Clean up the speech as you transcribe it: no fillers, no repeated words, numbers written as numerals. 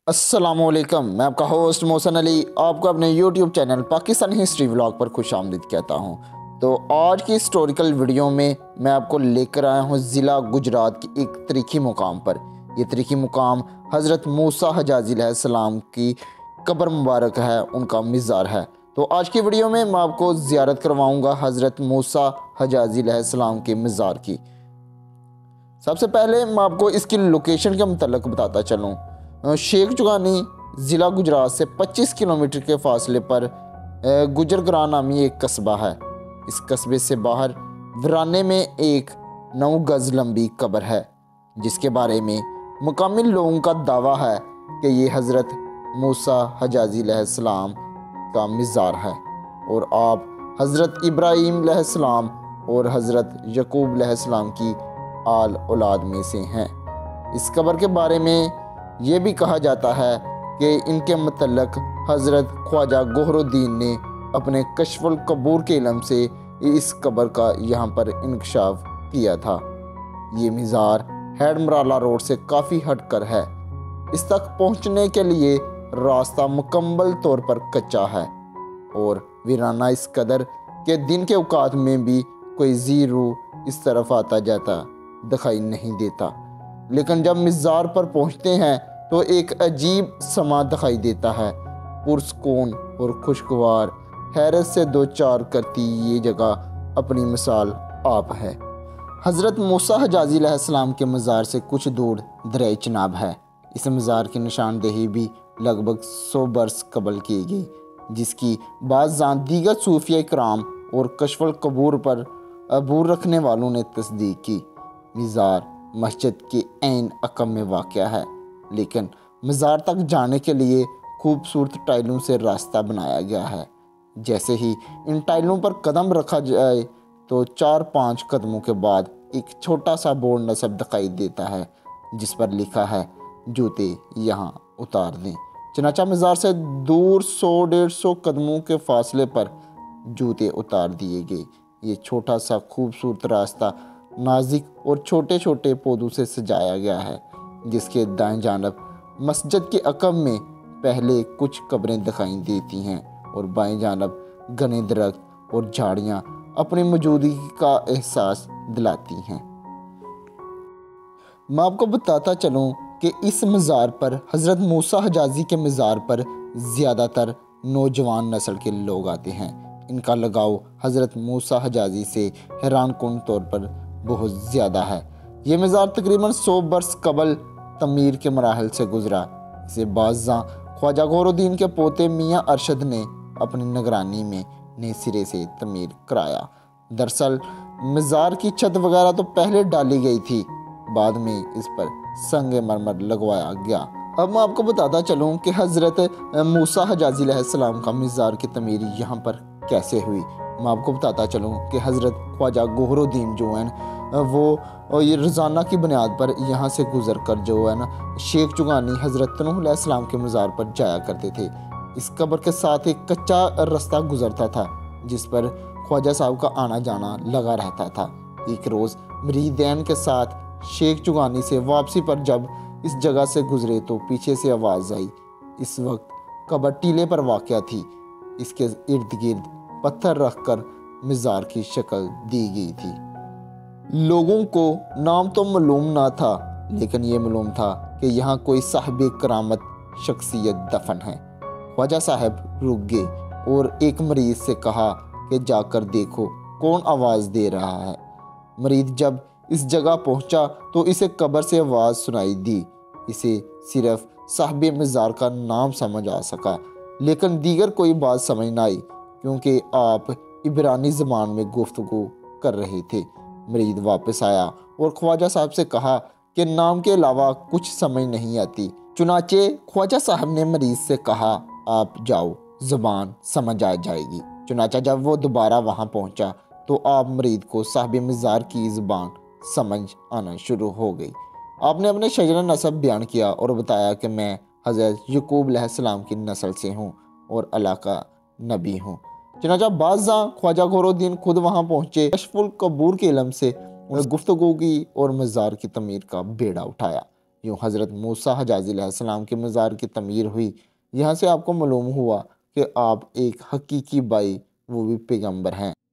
السلام علیکم، میں آپ کا ہوسٹ محسن علی آپ کو اپنے YouTube channel Pakistani history vlog پر خوش آمدید کہتا ہوں۔ تو آج کی ہسٹوریکل ویڈیو میں آپ کو لے کر آیا ہوں ضلع گجرات کی ایک تاریخی مقام پر۔ یہ تاریخی مقام حضرت موسیٰ حجازی علیہ السلام کی قبر مبارک ہے، ان کا مزار ہے۔ تو آج کی ویڈیو میں آپ کو زیارت کرواؤں گا حضرت موسیٰ حجازی علیہ السلام کے مزار کی۔ سب سے پہلے میں آپ کو اس کی لوکیشن کے متعلق بتاتا چلوں۔ شیخ چگانی ضلع گجرات سے 25 کلومیٹر کے فاصلے پر گجرگراں نامی ایک قصبہ ہے۔ اس قصبے سے باہر ویرانے میں ایک 9 گز لمبی قبر ہے، جس کے بارے میں مقامی لوگوں کا دعویٰ ہے کہ یہ حضرت موسیٰ حجازی علیہ السلام کا مزار ہے اور آپ حضرت ابراہیم علیہ السلام اور حضرت یعقوب علیہ السلام کی آل اولاد میں سے ہیں۔ اس قبر کے بارے میں یہ بھی کہا جاتا ہے کہ ان کے متعلق حضرت خواجہ گوہر الدین نے اپنے کشف القبور کے علم سے اس قبر کا یہاں پر انکشاف کیا تھا۔ یہ مزار ہیڈ مرالا روڈ سے کافی ہٹ کر ہے۔ اس تک پہنچنے کے لیے راستہ مکمل طور پر کچا ہے اور ویرانہ اس قدر کہ دن کے اوقات میں بھی کوئی زی روح اس طرف آتا جاتا دکھائی نہیں دیتا، لیکن جب مزار پر پہنچتے ہیں تو ایک عجیب سما دکھائی دیتا ہے۔ پرسکون اور خوشگوار، حیرت سے دو چار کرتی یہ جگہ اپنی مثال آپ ہے۔ حضرت موسیٰ حجازی علیہ السلام کے مزار سے کچھ دور دریائے چناب ہے۔ اس مزار کی نشاندہی بھی لگ بھگ 100 برس قبل کی گئی، جس کی بعض دیگر صوفیہ کرام اور کشف القبور پر عبور رکھنے والوں نے تصدیق کی۔ مزار مسجد کے عین عقب میں واقع ہے، لیکن مزار تک جانے کے لیے خوبصورت ٹائلوں سے راستہ بنایا گیا ہے۔ جیسے ہی ان ٹائلوں پر قدم رکھا جائے تو 4-5 قدموں کے بعد ایک چھوٹا سا بورڈ نصب دکھائی دیتا ہے، جس پر لکھا ہے جوتے یہاں اتار دیں۔ چنانچہ مزار سے دور 100-150 قدموں کے فاصلے پر جوتے اتار دیے گئے۔ یہ چھوٹا سا خوبصورت راستہ نازک اور چھوٹے چھوٹے پودوں سے سجایا گیا ہے، جس کے دائیں جانب مسجد کے عقب میں پہلے کچھ قبریں دکھائی دیتی ہیں اور بائیں جانب گھنے درخت اور جھاڑیاں اپنی موجودگی کا احساس دلاتی ہیں۔ میں آپ کو بتاتا چلوں کہ اس مزار پر حضرت موسیٰ حجازی کے مزار پر زیادہ تر نوجوان نسل کے لوگ آتے ہیں۔ ان کا لگاؤ حضرت موسیٰ حجازی سے حیران کن طور پر بہت زیادہ ہے۔ یہ مزار تقریباً 100 برس قبل تعمیر کے مراحل سے گزرا۔ اسے بازاں خواجہ گوہر الدین کے پوتے میاں ارشد نے اپنی نگرانی میں نئے سرے سے تعمیر کرایا۔ دراصل مزار کی چھت وغیرہ تو پہلے ڈالی گئی تھی، بعد میں اس پر سنگ مرمر لگوایا گیا۔ اب میں آپ کو بتاتا چلوں کہ حضرت موسیٰ حجازی علیہ السلام کا مزار کی تعمیر یہاں پر کیسے ہوئی۔ میں آپ کو بتاتا چلوں کہ حضرت خواجہ گوہر الدین جو ہیں وہ یہ روزانہ کی بنیاد پر یہاں سے گزر کر جو ہے نا شیخ چگانی حضرت نوح علیہ السلام کے مزار پر جایا کرتے تھے۔ اس قبر کے ساتھ ایک کچا راستہ گزرتا تھا، جس پر خواجہ صاحب کا آنا جانا لگا رہتا تھا۔ ایک روز مریدین کے ساتھ شیخ چگانی سے واپسی پر جب اس جگہ سے گزرے تو پیچھے سے آواز آئی۔ اس وقت قبر ٹیلے پر واقع تھی۔ اس کے ارد گرد پتھر رکھ کر مزار کی شکل دی گئی تھی۔ لوگوں کو نام تو معلوم نہ تھا، لیکن یہ معلوم تھا کہ یہاں کوئی صاحب کرامت شخصیت دفن ہے۔ خواجہ صاحب رک گئے اور ایک مریض سے کہا کہ جا کر دیکھو کون آواز دے رہا ہے۔ مریض جب اس جگہ پہنچا تو اسے قبر سے آواز سنائی دی۔ اسے صرف صاحب مزار کا نام سمجھ آ سکا، لیکن دیگر کوئی بات سمجھ نہ آئی، کیونکہ آپ عبرانی زبان میں گفتگو کر رہے تھے۔ مریض واپس آیا اور خواجہ صاحب سے کہا کہ نام کے علاوہ کچھ سمجھ نہیں آتی۔ چنانچہ خواجہ صاحب نے مریض سے کہا آپ جاؤ، زبان سمجھ آ جائے گی۔ چنانچہ جب وہ دوبارہ وہاں پہنچا تو آپ مریض کو صاحب مزار کی زبان سمجھ آنا شروع ہو گئی۔ آپ نے اپنے شجرہ نسب بیان کیا اور بتایا کہ میں حضرت یعقوب علیہ السلام کی نسل سے ہوں اور اللہ کا نبی ہوں۔ چنانچہ بازاں خواجہ گوہر الدین خود وہاں پہنچے، کشف القبور کے علم سے گفتگو کی اور مزار کی تعمیر کا بیڑا اٹھایا۔ یوں حضرت موسیٰ حجازی علیہ السلام کے مزار کی تعمیر ہوئی۔ یہاں سے آپ کو معلوم ہوا کہ آپ ایک حقیقی بائی وہ بھی پیغمبر ہیں۔